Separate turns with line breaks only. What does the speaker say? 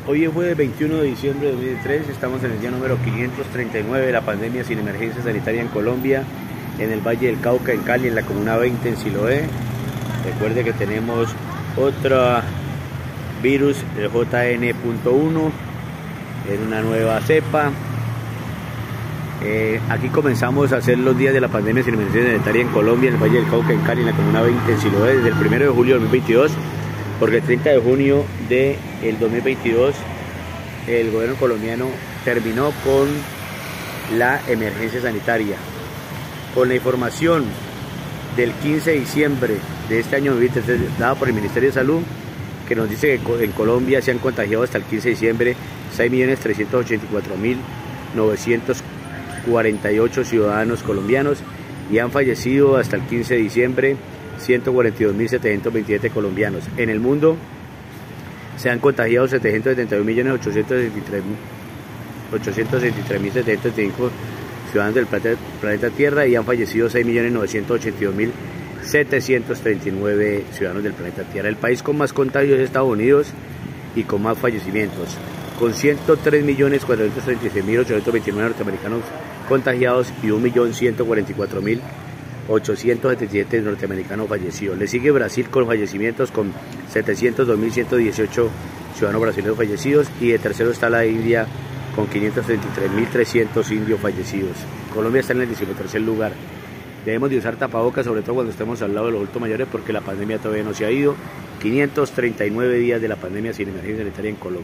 Hoy es jueves 21 de diciembre de 2003, estamos en el día número 539 de la pandemia sin emergencia sanitaria en Colombia, en el Valle del Cauca, en Cali, en la Comuna 20, en Siloé. Recuerde que tenemos otro virus, el JN.1, es una nueva cepa. Aquí comenzamos a hacer los días de la pandemia sin emergencia sanitaria en Colombia, en el Valle del Cauca, en Cali, en la Comuna 20, en Siloé, desde el 1 de julio de 2022. Porque el 30 de junio del 2022 el gobierno colombiano terminó con la emergencia sanitaria. Con la información del 15 de diciembre de este año 2023 dada por el Ministerio de Salud, que nos dice que en Colombia se han contagiado hasta el 15 de diciembre 6.384.948 ciudadanos colombianos y han fallecido hasta el 15 de diciembre 142.727 colombianos. En el mundo se han contagiado 771.863.735 ciudadanos del planeta Tierra y han fallecido 6.982.739 ciudadanos del planeta Tierra. El país con más contagios es Estados Unidos y con más fallecimientos, con 103.436.829 norteamericanos contagiados y 1.144.877 norteamericanos fallecidos. Le sigue Brasil con fallecimientos con 702.118 ciudadanos brasileños fallecidos y de tercero está la India con 533.300 indios fallecidos. Colombia está en el 13º lugar. Debemos de usar tapabocas, sobre todo cuando estemos al lado de los adultos mayores, porque la pandemia todavía no se ha ido. 539 días de la pandemia sin emergencia sanitaria en Colombia.